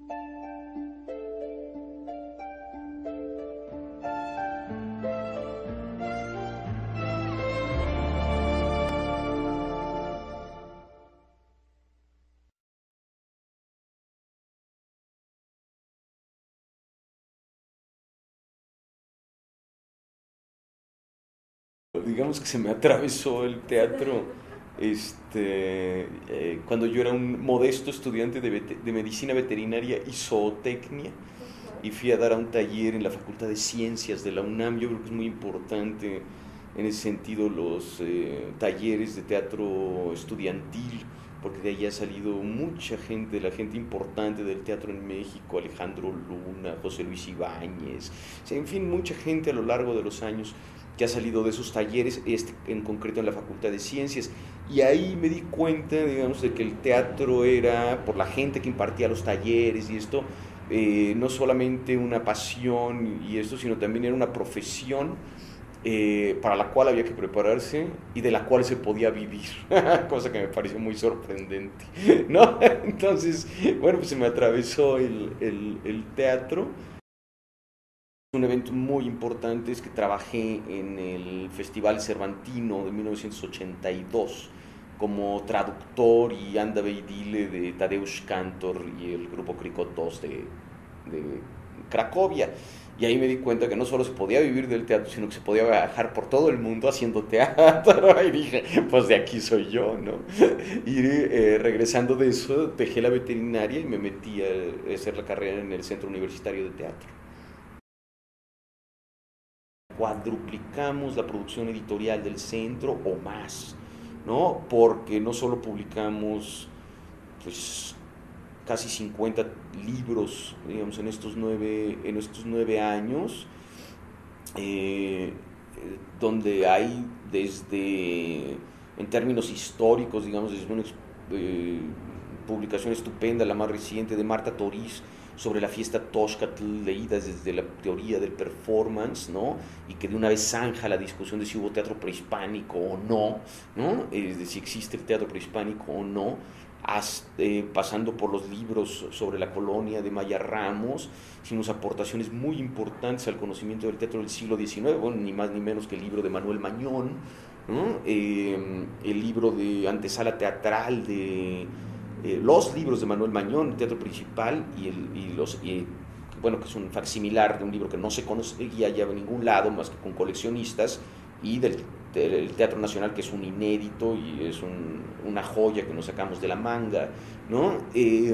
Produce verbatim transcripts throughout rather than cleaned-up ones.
Digamos que se me atravesó el teatro este, eh, cuando yo era un modesto estudiante de, vete- de medicina veterinaria y zootecnia y fui a dar a un taller en la Facultad de Ciencias de la UNAM. Yo creo que es muy importante en ese sentido los eh, talleres de teatro estudiantil, porque de ahí ha salido mucha gente, la gente importante del teatro en México, Alejandro Luna, José Luis Ibáñez, o sea, en fin, mucha gente a lo largo de los años que ha salido de esos talleres, este en concreto en la Facultad de Ciencias. Y ahí me di cuenta, digamos, de que el teatro era, por la gente que impartía los talleres y esto, eh, no solamente una pasión y esto, sino también era una profesión eh, para la cual había que prepararse y de la cual se podía vivir, cosa que me pareció muy sorprendente, ¿no? Entonces, bueno, pues se me atravesó el, el, el teatro. Un evento muy importante es que trabajé en el Festival Cervantino de mil novecientos ochenta y dos como traductor y anda ve y dile de Tadeusz Kantor y el grupo Krikotos de, de Cracovia. Y ahí me di cuenta que no solo se podía vivir del teatro, sino que se podía viajar por todo el mundo haciendo teatro. Y dije, pues de aquí soy yo, ¿no? Y eh, regresando de eso, dejé la veterinaria y me metí a hacer la carrera en el Centro Universitario de Teatro. Cuadruplicamos la producción editorial del centro o más, ¿no? Porque no solo publicamos pues casi cincuenta libros, digamos, en estos nueve, en estos nueve años, eh, donde hay desde, en términos históricos, digamos, desde una eh, publicación estupenda, la más reciente de Marta Toriz, sobre la fiesta Toxcatl, leídas desde la teoría del performance, ¿no? Y que de una vez zanja la discusión de si hubo teatro prehispánico o no, ¿no? Es de si existe el teatro prehispánico o no, hasta, eh, pasando por los libros sobre la colonia de Maya Ramos. Hicimos aportaciones muy importantes al conocimiento del teatro del siglo diecinueve, bueno, ni más ni menos que el libro de Manuel Mañón, ¿no? Eh, el libro de antesala teatral de eh, los libros de Manuel Mañón, el teatro principal, y, el, y los, y, bueno, que es un facsimilar de un libro que no se conseguía ya en ningún lado más que con coleccionistas, y del, del Teatro Nacional, que es un inédito y es un, una joya que nos sacamos de la manga, ¿no? Eh,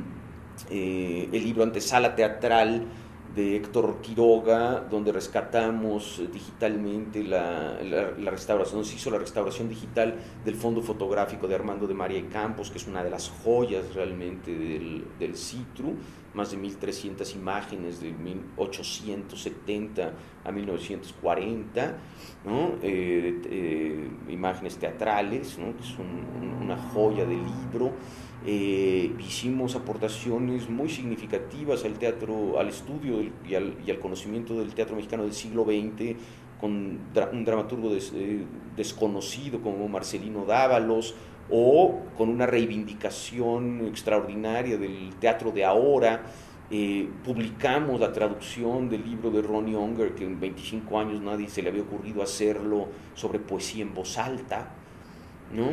eh, el libro Antesala Teatral de Héctor Quiroga, donde rescatamos digitalmente la, la, la restauración, se hizo la restauración digital del fondo fotográfico de Armando de María y Campos, que es una de las joyas realmente del, del Citru, más de mil trescientas imágenes de mil ochocientos setenta a mil novecientos cuarenta, ¿no? eh, eh, imágenes teatrales, ¿no? Que es un, una joya de libro. Eh, hicimos aportaciones muy significativas al teatro, al estudio del, y, al, y, al, conocimiento del teatro mexicano del siglo veinte, con dra un dramaturgo des, eh, desconocido como Marcelino Dávalos, o con una reivindicación extraordinaria del teatro de ahora. Eh, publicamos la traducción del libro de Ronnie Unger, que en veinticinco años nadie se le había ocurrido hacerlo, sobre poesía en voz alta, ¿no?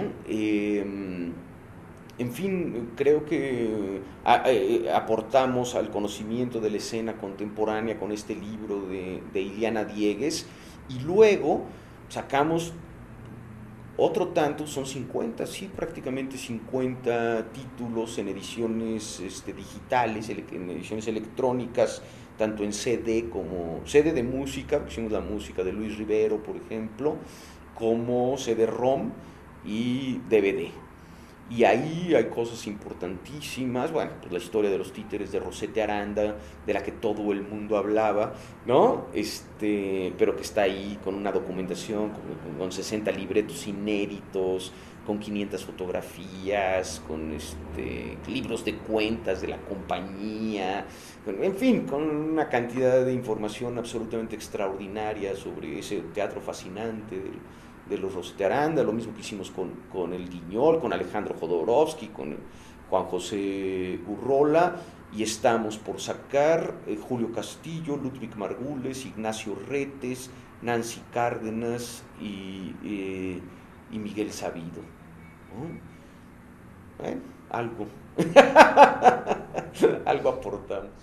Eh, en fin, creo que a, a, aportamos al conocimiento de la escena contemporánea con este libro de, de Iliana Diegues, y luego sacamos otro tanto, son cincuenta, sí, prácticamente cincuenta títulos en ediciones este, digitales, en ediciones electrónicas, tanto en C D como C D de música, hicimos la música de Luis Rivero, por ejemplo, como C D-ROM y D V D. Y ahí hay cosas importantísimas, bueno, pues la historia de los títeres de Rosete Aranda, de la que todo el mundo hablaba, ¿no? Este, pero que está ahí con una documentación, con, con sesenta libretos inéditos, con quinientas fotografías, con este, libros de cuentas de la compañía, en fin, con una cantidad de información absolutamente extraordinaria sobre ese teatro fascinante del, de los Rosete Aranda, lo mismo que hicimos con, con el Guiñol, con Alejandro Jodorowsky, con Juan José Urrola, y estamos por sacar eh, Julio Castillo, Ludwig Margules, Ignacio Retes, Nancy Cárdenas y, eh, y Miguel Sabido, ¿no? Bueno, algo, algo aportamos.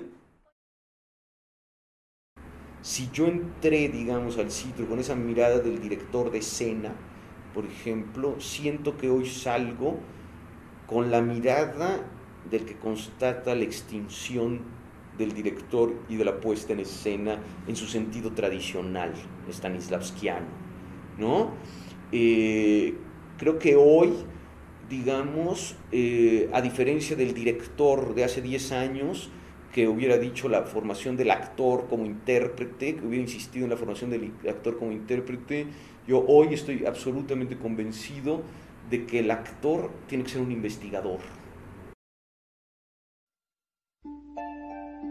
Si yo entré, digamos, al sitio con esa mirada del director de escena, por ejemplo, siento que hoy salgo con la mirada del que constata la extinción del director y de la puesta en escena en su sentido tradicional, stanislavskiano, ¿no? Eh, Creo que hoy, digamos, eh, a diferencia del director de hace diez años, que hubiera dicho la formación del actor como intérprete, que hubiera insistido en la formación del actor como intérprete, yo hoy estoy absolutamente convencido de que el actor tiene que ser un investigador.